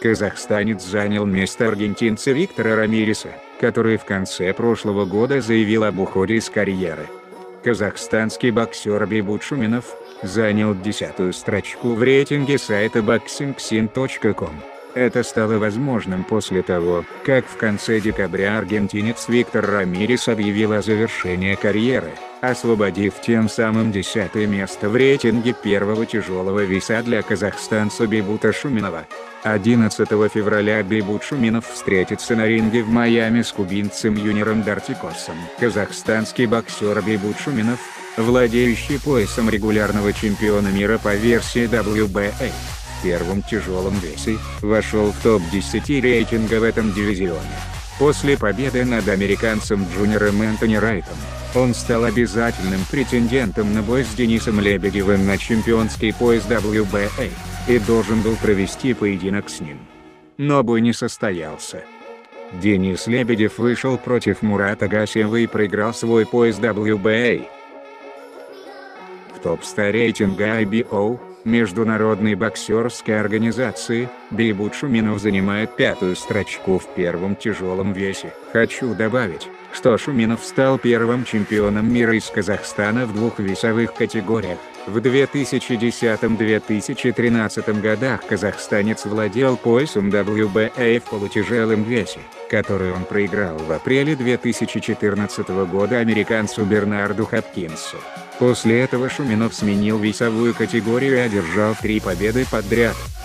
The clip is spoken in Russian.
Казахстанец занял место аргентинца Виктора Рамиреса, который в конце прошлого года заявил об уходе из карьеры. Казахстанский боксер Бейбут Шуминов занял 10-ю строчку в рейтинге сайта boxingsin.com. Это стало возможным после того, как в конце декабря аргентинец Виктор Рамирес объявил о завершении карьеры, освободив тем самым 10-е место в рейтинге первого тяжелого веса для казахстанца Бейбута Шуминова. 11 февраля Бейбут Шуминов встретится на ринге в Майами с кубинцем Юниором Дортикосом. Казахстанский боксер Бейбут Шуминов, владеющий поясом регулярного чемпиона мира по версии WBA, в первом тяжелом весе, вошел в топ-10 рейтинга в этом дивизионе. После победы над американцем Джуниором Энтони Райтом, он стал обязательным претендентом на бой с Денисом Лебедевым на чемпионский пояс WBA, и должен был провести поединок с ним. Но бой не состоялся. Денис Лебедев вышел против Мурата Гасиева и проиграл свой пояс WBA. В топ-100 рейтинга IBO, международной боксерской организации, Бейбут Шуминов занимает 5-ю строчку в первом тяжелом весе. Хочу добавить, что Шуминов стал первым чемпионом мира из Казахстана в двух весовых категориях. В 2010-2013 годах казахстанец владел поясом WBA в полутяжелом весе, который он проиграл в апреле 2014 года американцу Бернарду Хопкинсу. После этого Шуминов сменил весовую категорию и одержал 3 победы подряд.